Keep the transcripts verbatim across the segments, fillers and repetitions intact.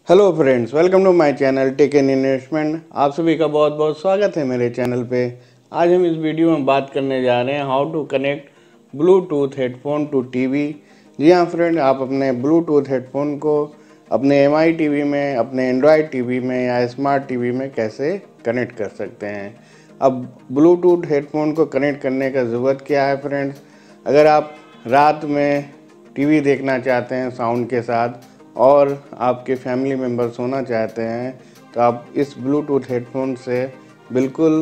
Hello friends, welcome to my channel tech n investment. आप सभी का बहुत बहुत स्वागत है मेरे चैनल पे। आज हम इस वीडियो में बात करने जा रहे हैं how to connect bluetooth headphone to TV. जी हाँ फ्रेंड, आप अपने ब्लूटूथ हेडफोन को अपने एम आई टीवी में, अपने एंड्रॉयड टीवी में या स्मार्ट टीवी में कैसे कनेक्ट कर सकते हैं। अब ब्लूटूथ हेडफोन को कनेक्ट करने का ज़रूरत क्या है फ्रेंड्स। अगर आप रात में टीवी देखना चाहते हैं साउंड के साथ और आपके फैमिली मेम्बर सोना चाहते हैं तो आप इस ब्लूटूथ हेडफोन से बिल्कुल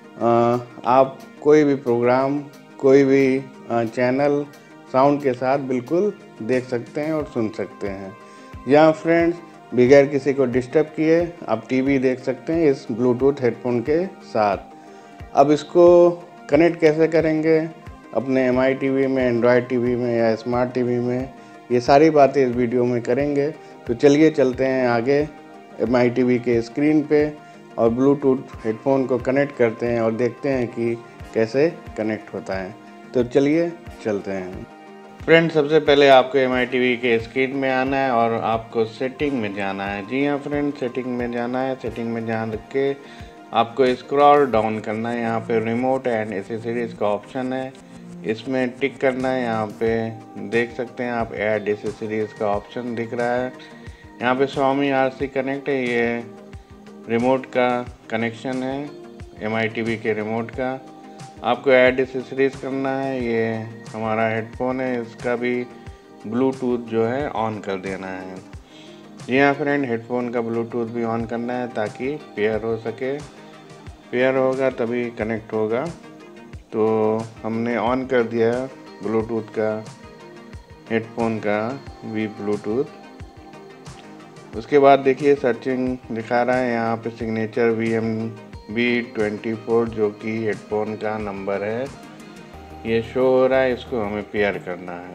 आप कोई भी प्रोग्राम, कोई भी चैनल साउंड के साथ बिल्कुल देख सकते हैं और सुन सकते हैं। यहाँ फ्रेंड्स, बगैर किसी को डिस्टर्ब किए आप टीवी देख सकते हैं इस ब्लूटूथ हेडफोन के साथ। अब इसको कनेक्ट कैसे करेंगे अपने एम आई टीवी में, एंड्रॉयड टीवी में या स्मार्ट टीवी में, ये सारी बातें इस वीडियो में करेंगे। तो चलिए चलते हैं आगे एम आई टीवी के स्क्रीन पे और ब्लूटूथ हेडफोन को कनेक्ट करते हैं और देखते हैं कि कैसे कनेक्ट होता है। तो चलिए चलते हैं फ्रेंड। सबसे पहले आपको एम आई टीवी के स्क्रीन में आना है और आपको सेटिंग में जाना है। जी हाँ फ्रेंड, सेटिंग में जाना है। सेटिंग में जान के आपको स्क्रॉल डाउन करना है। यहाँ पे रिमोट एंड एसेसरीज का ऑप्शन है, इसमें टिक करना है। यहाँ पे देख सकते हैं आप ऐड एसेसरीज का ऑप्शन दिख रहा है। यहाँ पे Xiaomi आर सी कनेक्ट है, ये रिमोट का कनेक्शन है एम आई टीवी के रिमोट का। आपको ऐड एसेसरीज करना है। ये हमारा हेडफोन है, इसका भी ब्लूटूथ जो है ऑन कर देना है। जी हाँ फ्रेंड, हेडफोन का ब्लूटूथ भी ऑन करना है ताकि पेयर हो सके। पेयर होगा तभी कनेक्ट होगा। तो हमने ऑन कर दिया ब्लूटूथ का, हेडफोन का भी ब्लूटूथ। उसके बाद देखिए सर्चिंग दिखा रहा है, यहाँ पे signature V M B twenty four जो कि हेडफोन का नंबर है ये शो हो रहा है। इसको हमें पेयर करना है।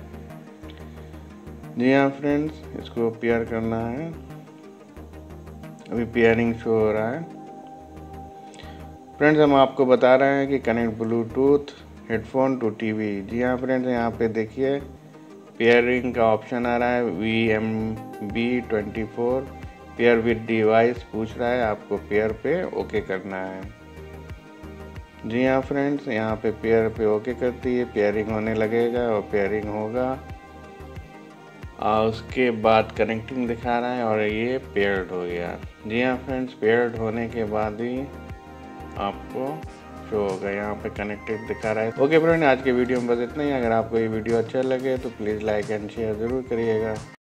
जी हाँ फ्रेंड्स, इसको पेयर करना है। अभी पेयरिंग शो हो रहा है। फ्रेंड्स, हम आपको बता रहे हैं कि connect bluetooth headphone to TV. जी हाँ फ्रेंड्स, यहाँ पे देखिए पेयरिंग का ऑप्शन आ रहा है V M B twenty four pair with device पूछ रहा है, आपको पेयर पे ओके करना है। जी हाँ फ्रेंड्स, यहाँ पे पेयर पे ओके करती है, पेयरिंग होने लगेगा और पेयरिंग होगा और उसके बाद कनेक्टिंग दिखा रहा है और ये पेयर्ड हो गया। जी हाँ फ्रेंड्स, पेयर्ड होने के बाद ही आपको शो होगा, यहाँ पे कनेक्टेड दिखा रहा है। ओके फ्रेंड, आज के वीडियो में बस इतना ही। अगर आपको ये वीडियो अच्छा लगे तो प्लीज़ लाइक एंड शेयर ज़रूर करिएगा।